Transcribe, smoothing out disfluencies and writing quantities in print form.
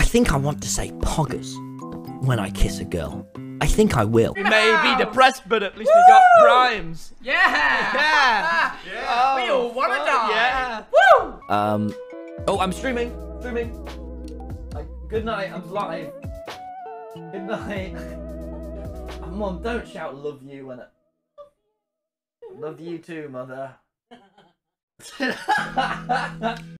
think I want to say poggers when I kiss a girl. I think I will. We may be depressed, but at least we got rhymes. Yeah! Yeah! Yeah! We all wanna die! Yeah! Woo! Oh, I'm streaming. Good night, I'm live. Good night. Mom, don't shout love you when love you too, mother.